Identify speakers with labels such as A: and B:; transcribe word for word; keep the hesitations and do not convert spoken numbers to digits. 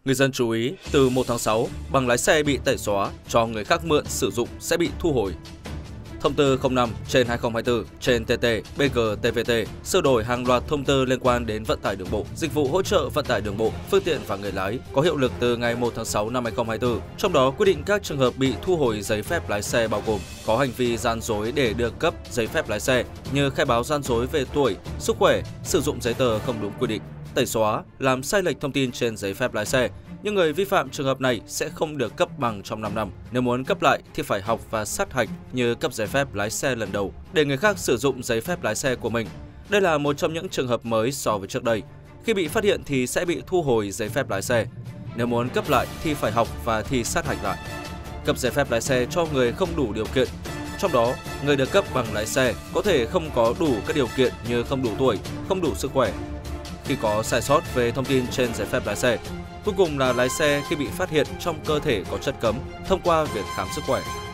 A: Người dân chú ý, từ một tháng sáu, bằng lái xe bị tẩy xóa cho người khác mượn sử dụng sẽ bị thu hồi. Thông tư không năm trên hai không hai tư trên T T B G T V T sửa đổi hàng loạt thông tư liên quan đến vận tải đường bộ, dịch vụ hỗ trợ vận tải đường bộ, phương tiện và người lái có hiệu lực từ ngày một tháng sáu năm hai không hai tư. Trong đó quy định các trường hợp bị thu hồi giấy phép lái xe bao gồm có hành vi gian dối để được cấp giấy phép lái xe như khai báo gian dối về tuổi, sức khỏe, sử dụng giấy tờ không đúng quy định, tẩy xóa, làm sai lệch thông tin trên giấy phép lái xe. Nhưng người vi phạm trường hợp này sẽ không được cấp bằng trong năm năm. Nếu muốn cấp lại thì phải học và sát hạch như cấp giấy phép lái xe lần đầu để người khác sử dụng giấy phép lái xe của mình. Đây là một trong những trường hợp mới so với trước đây. Khi bị phát hiện thì sẽ bị thu hồi giấy phép lái xe. Nếu muốn cấp lại thì phải học và thi sát hạch lại. Cấp giấy phép lái xe cho người không đủ điều kiện. Trong đó, người được cấp bằng lái xe có thể không có đủ các điều kiện như không đủ tuổi, không đủ sức khỏe. Khi có sai sót về thông tin trên giấy phép lái xe. Cuối cùng là lái xe khi bị phát hiện trong cơ thể có chất cấm thông qua việc khám sức khỏe.